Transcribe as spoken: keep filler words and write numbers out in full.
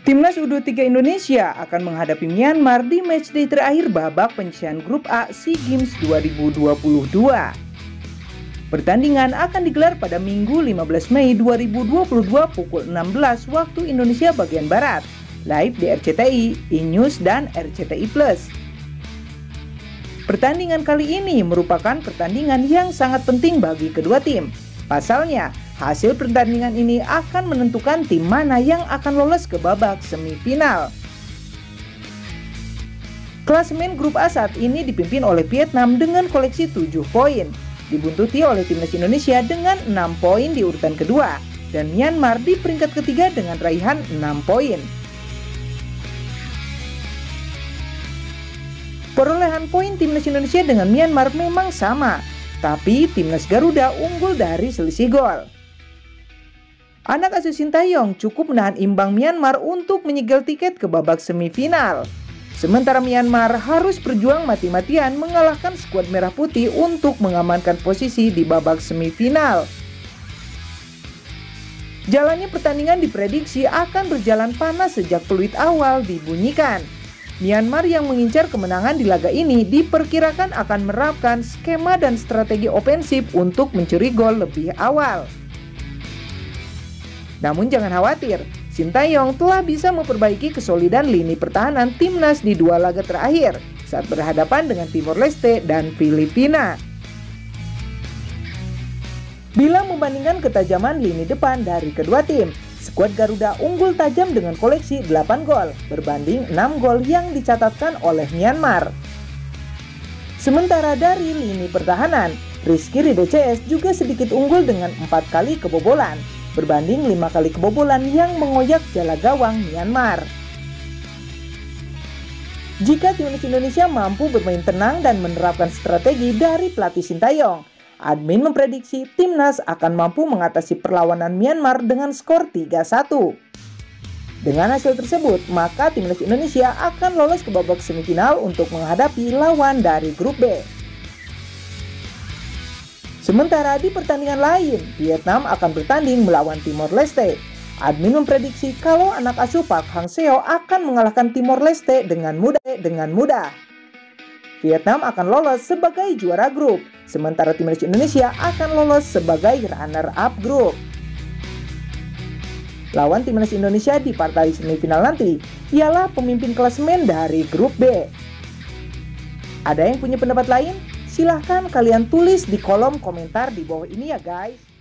Timnas U dua puluh tiga Indonesia akan menghadapi Myanmar di matchday terakhir babak penyisihan Grup A SEA Games dua ribu dua puluh dua. Pertandingan akan digelar pada Minggu lima belas Mei dua ribu dua puluh dua pukul enam belas waktu Indonesia bagian Barat, live di R C T I, E-News, dan R C T I Plus. Pertandingan kali ini merupakan pertandingan yang sangat penting bagi kedua tim. Pasalnya, hasil pertandingan ini akan menentukan tim mana yang akan lolos ke babak semifinal. Klasemen Grup A saat ini dipimpin oleh Vietnam dengan koleksi tujuh poin, dibuntuti oleh Timnas Indonesia dengan enam poin di urutan kedua, dan Myanmar di peringkat ketiga dengan raihan enam poin. Perolehan poin Timnas Indonesia dengan Myanmar memang sama, tapi Timnas Garuda unggul dari selisih gol. Anak asuh Sintayong cukup menahan imbang Myanmar untuk menyegel tiket ke babak semifinal. Sementara Myanmar harus berjuang mati-matian mengalahkan skuad merah putih untuk mengamankan posisi di babak semifinal. Jalannya pertandingan diprediksi akan berjalan panas sejak peluit awal dibunyikan. Myanmar yang mengincar kemenangan di laga ini diperkirakan akan menerapkan skema dan strategi ofensif untuk mencuri gol lebih awal. Namun jangan khawatir, Sintayong telah bisa memperbaiki kesolidan lini pertahanan timnas di dua laga terakhir saat berhadapan dengan Timor Leste dan Filipina. Bila membandingkan ketajaman lini depan dari kedua tim, skuad Garuda unggul tajam dengan koleksi delapan gol berbanding enam gol yang dicatatkan oleh Myanmar. Sementara dari lini pertahanan, Rizky Ridho C S juga sedikit unggul dengan empat kali kebobolan berbanding lima kali kebobolan yang mengoyak jala gawang Myanmar. Jika Timnas Indonesia mampu bermain tenang dan menerapkan strategi dari pelatih Sintayong, admin memprediksi timnas akan mampu mengatasi perlawanan Myanmar dengan skor tiga satu. Dengan hasil tersebut, maka timnas Indonesia akan lolos ke babak semifinal untuk menghadapi lawan dari grup B. Sementara di pertandingan lain, Vietnam akan bertanding melawan Timor Leste. Admin memprediksi kalau anak asuh Park Hang-seo akan mengalahkan Timor Leste dengan mudah. Dengan mudah. Vietnam akan lolos sebagai juara grup, sementara timnas Indonesia akan lolos sebagai runner-up grup. Lawan timnas Indonesia di partai semifinal nanti ialah pemimpin klasemen dari grup B. Ada yang punya pendapat lain? Silahkan kalian tulis di kolom komentar di bawah ini ya guys.